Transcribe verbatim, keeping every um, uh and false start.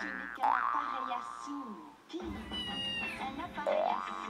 Ce n'est qu'un appareil à sous. Pire, un appareil à